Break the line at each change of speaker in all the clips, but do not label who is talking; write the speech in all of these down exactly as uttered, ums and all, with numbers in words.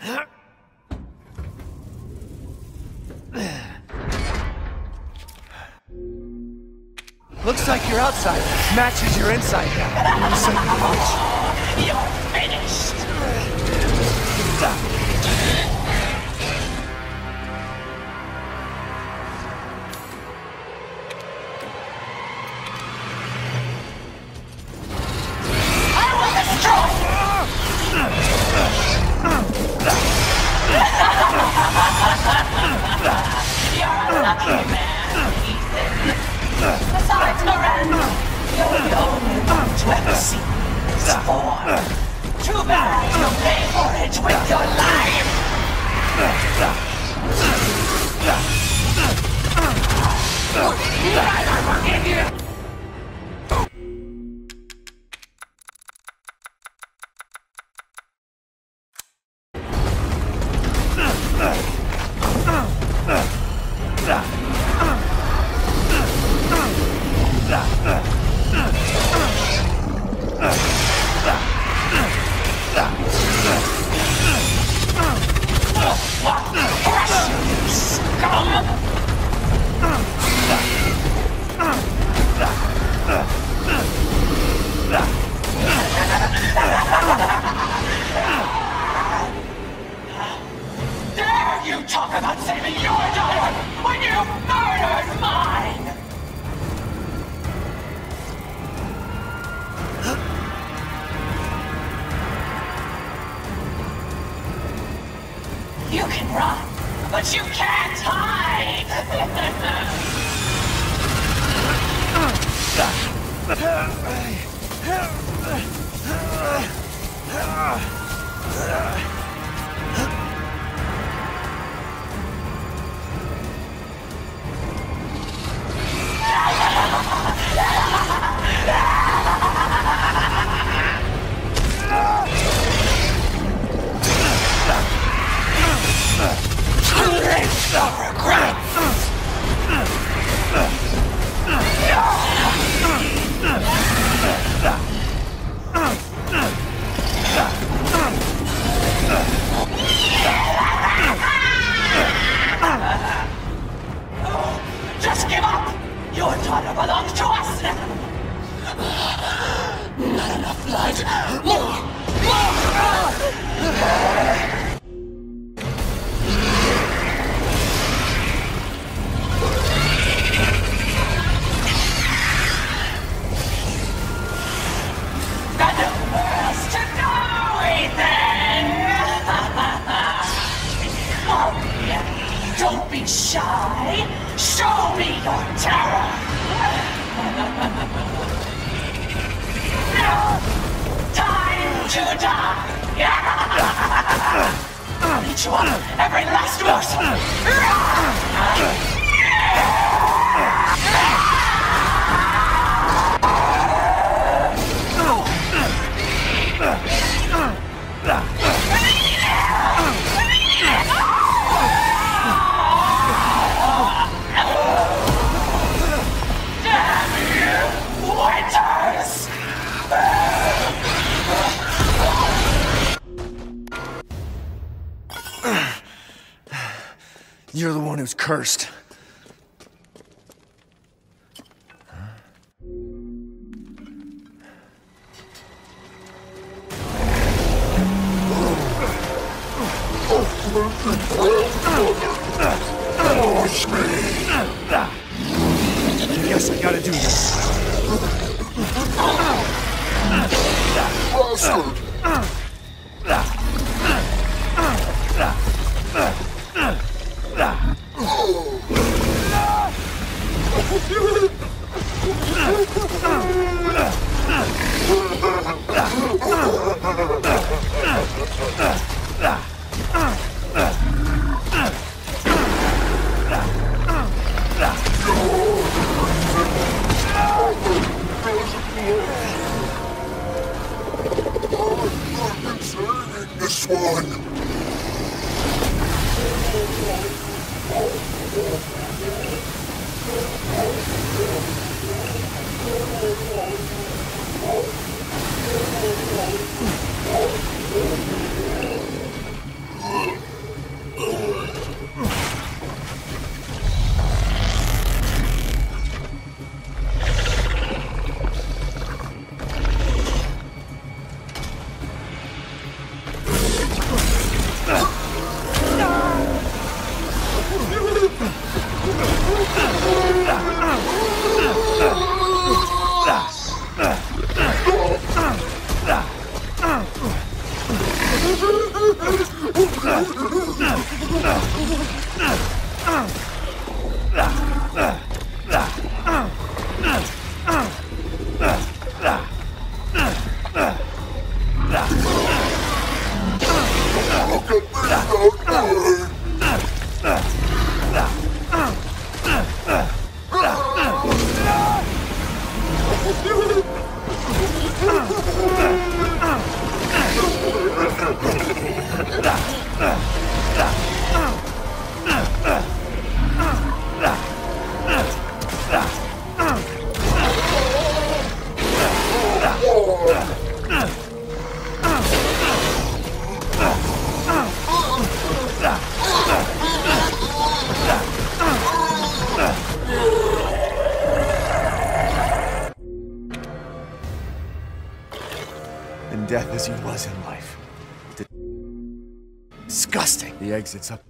Looks like your outside matches your inside now. Son of a bitch.
You're finished! I will destroy you! You're a lucky man, Ethan. Besides Miranda, you're the only one to ever see this form. Too bad you'll pay for it with your life! I forgive you! Dare you talk about saving your daughter when you murdered mine! You can run, but you can't hide! Just give up! Your daughter belongs to us now! Not enough blood! More! More! Got nowhere else to go, Ethan! Oh, yeah. Don't be shy! Show me your terror! Now, time to die! I'll eat you up, every last
You're the one who's cursed. Yes, I gotta do this.
This one!
In death as he was in life. Disgusting. The exit's up.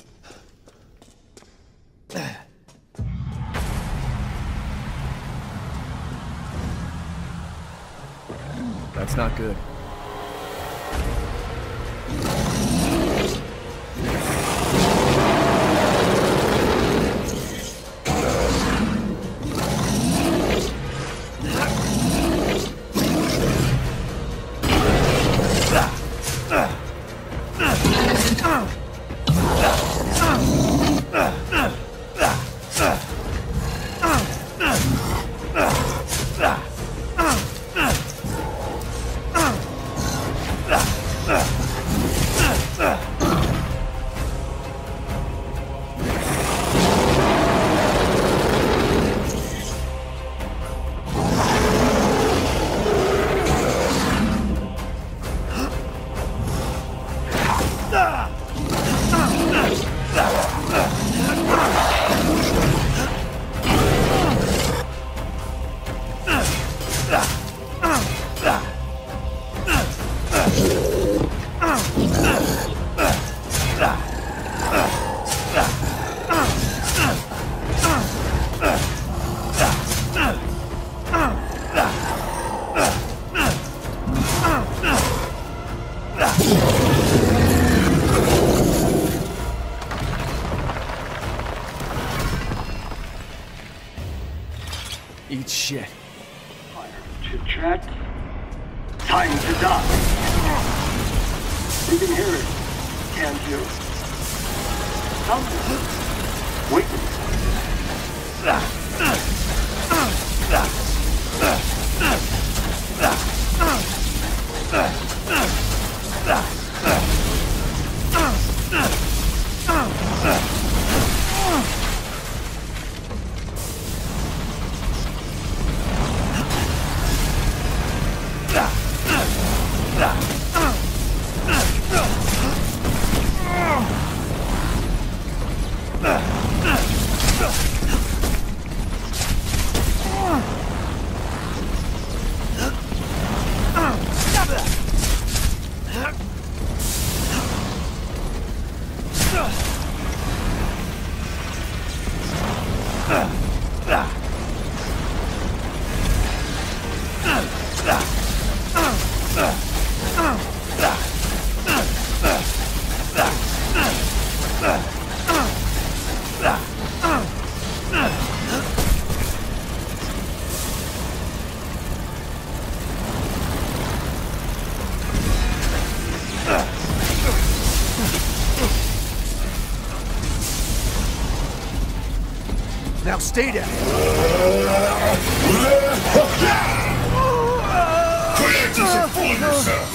That's not good. Eat shit.
Chit chat. Time to die. You can hear it, can't you? Something. Wait.
Now stay down.
Quit just fooling yourself.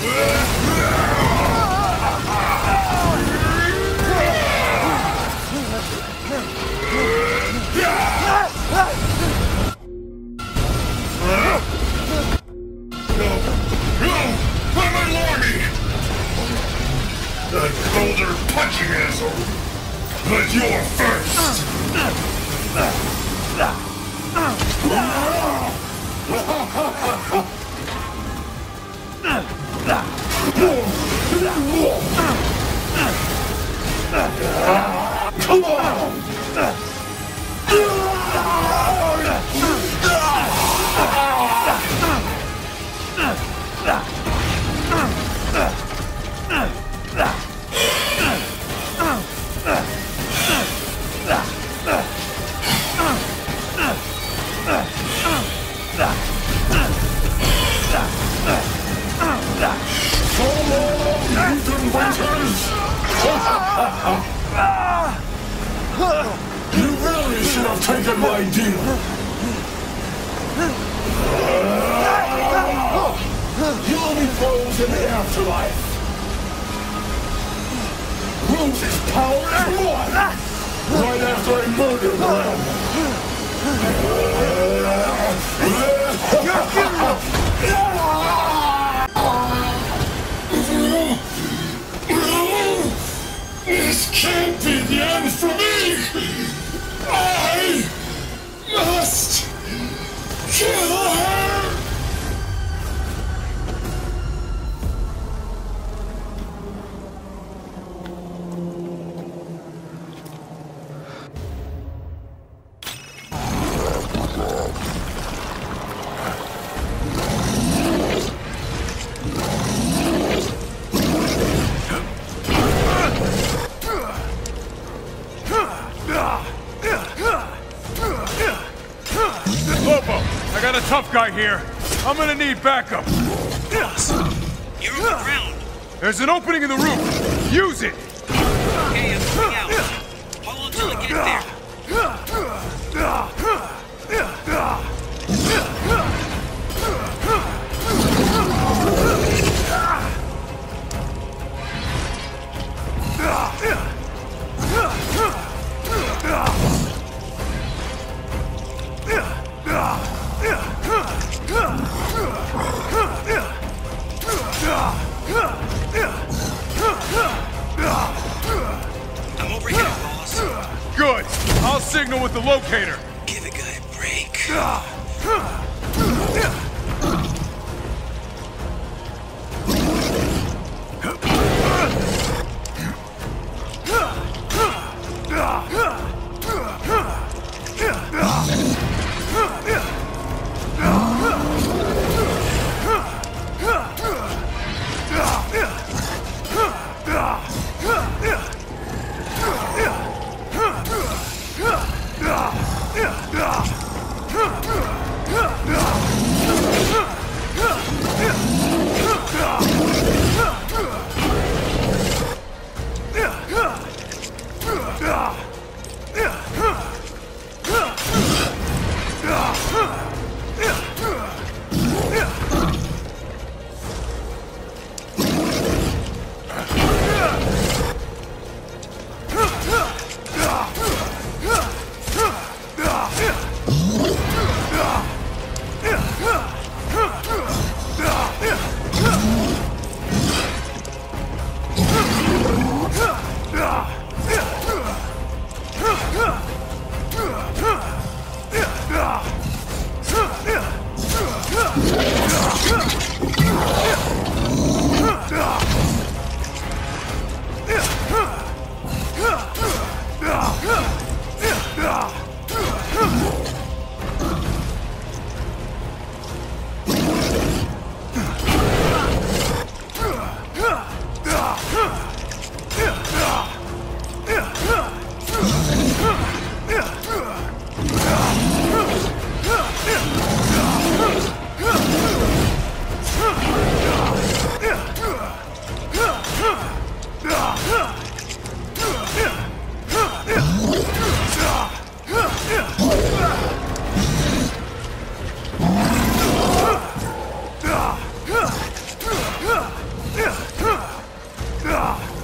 The colder punching asshole. But you're first. Come on! You really should have taken my deal. You'll be frozen in the afterlife. Lose his power and one. Right after I murder them. This can't be the end for me! I must kill her!
I got a tough guy here. I'm gonna need backup.
Boss, you're on the ground.
There's an opening in the roof. Use it.
Okay, I'm coming out. Hold on till I get there. I'm over here, boss.
Good. I'll signal with the locator.
Give a guy a break.
Ah!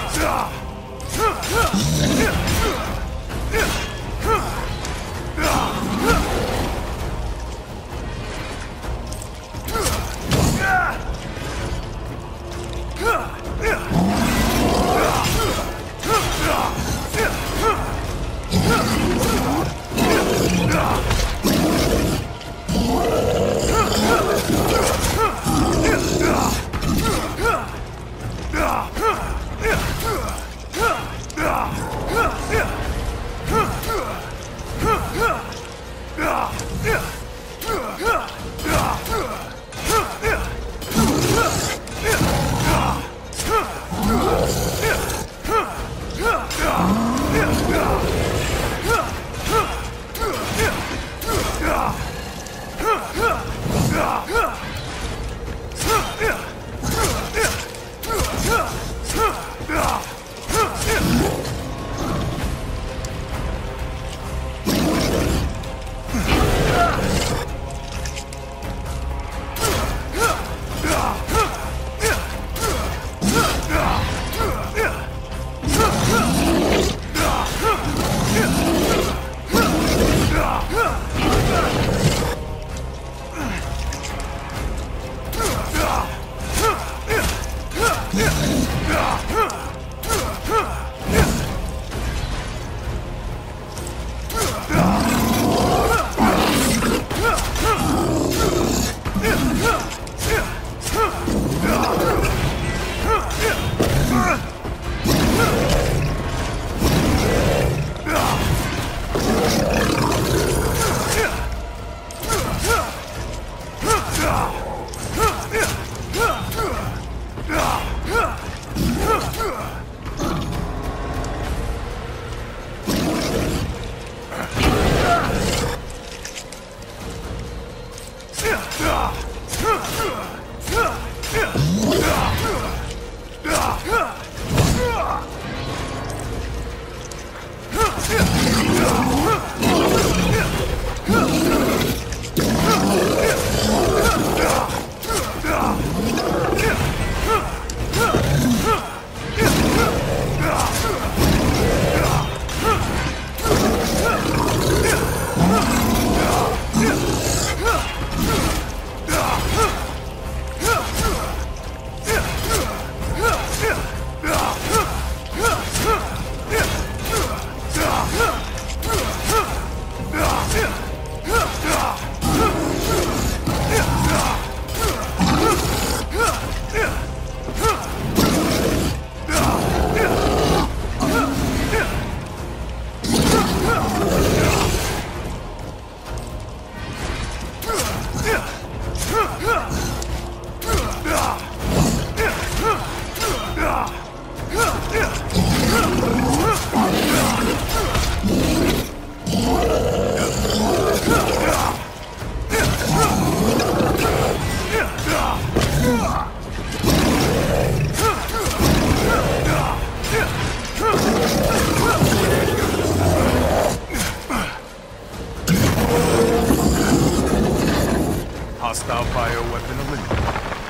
Hostile bioweapon eliminated.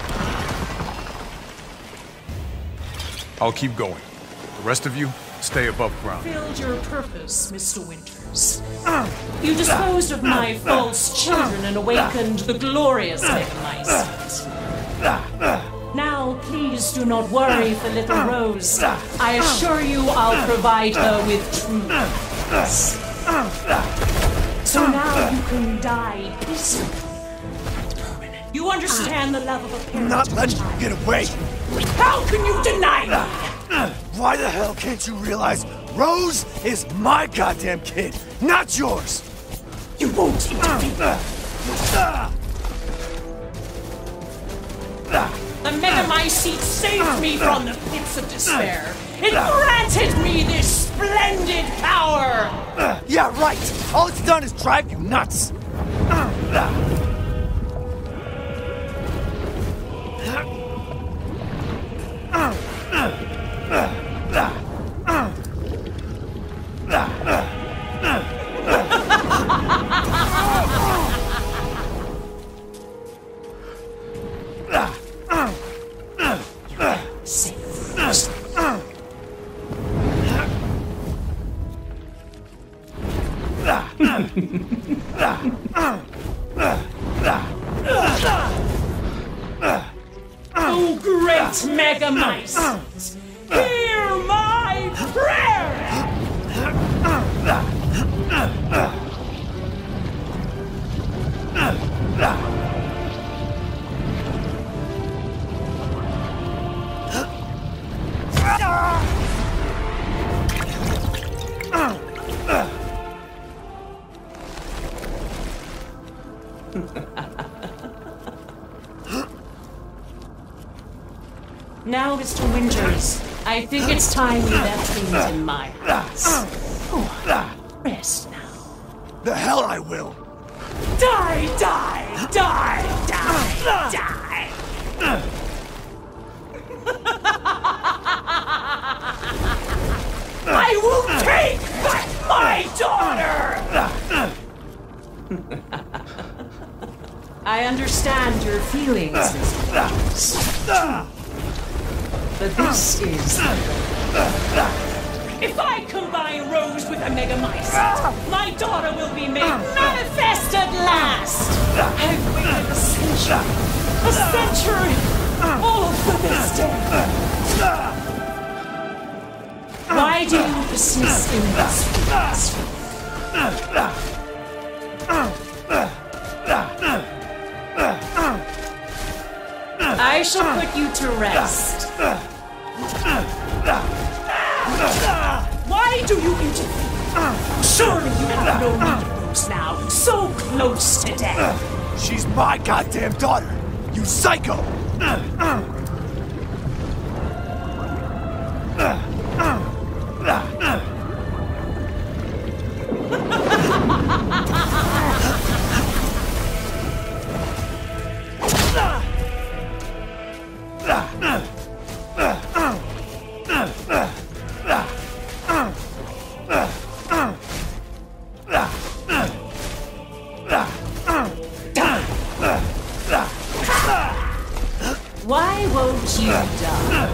I'll keep going. The rest of you, stay above ground.
Failed your purpose, Mister Winters. You disposed of my false children and awakened the glorious Megamycete. Now, please do not worry for little Rose. I assure you I'll provide her with true peace. So now you can die peacefully. You understand the love of a parent.
Not letting you get away.
How can you deny me?
Why the hell can't you realize Rose is my goddamn kid, not yours?
You won't intervene. The Megamycete saved me from the pits of despair. It granted me this splendid power.
Yeah, right. All it's done is drive you nuts.
Oh, great Megamycete! Hear my prayer! Now, Mister Winters, I think it's time we left things in my hands. Oh, rest now.
The hell I will!
Die, die, die, die, die! I will take back my daughter! I understand your feelings, Mister Winters. But this is... If I combine Rose with a Megamycete, my daughter will be made manifest at last! I've waited a century, a century, all for this day. Why do you persist in this weakness? I shall put you to rest. Why do you interfere? Surely you have no need of Rose now, so close to death.
She's my goddamn daughter, you psycho!
Why won't you die?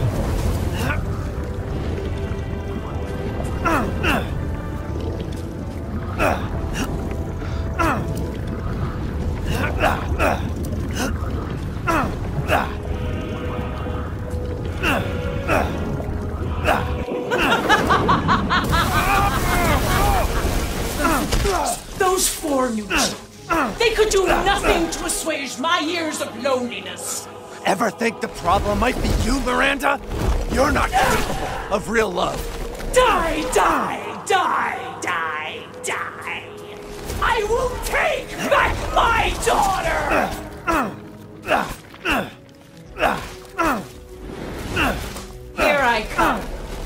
Those four new children, they could do nothing to assuage my years of loneliness.
Ever think the problem might be you, Miranda? You're not capable of real love.
Die, die, die, die, die. I will take back my daughter! Here I come.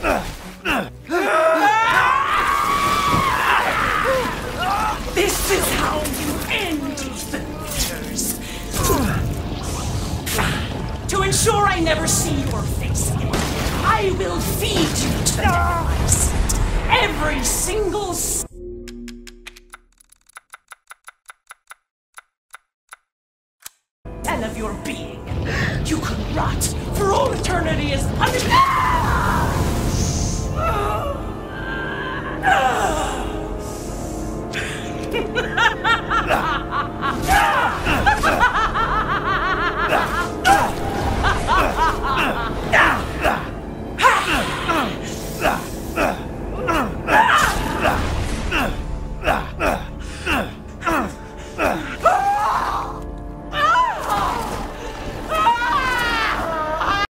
This is how you end, Ethan Winters. To ensure I never see your face again, I will feed you to the Megamycete. Every single s- cell of your being. You could rot for all eternity as punishment.